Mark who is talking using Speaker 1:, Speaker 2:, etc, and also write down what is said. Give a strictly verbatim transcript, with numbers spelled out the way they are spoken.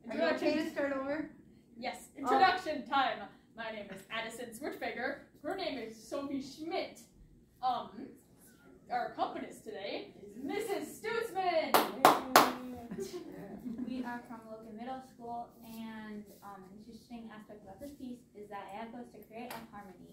Speaker 1: Are you okay to start over?
Speaker 2: Yes, introduction oh. time. My name is Adyson Sofie. Her name is Sophie Schmidt. Um, our accompanist today is Missus Stutzman.
Speaker 3: We are from local middle school, and um, an interesting aspect about this piece is that it goes to create a harmony.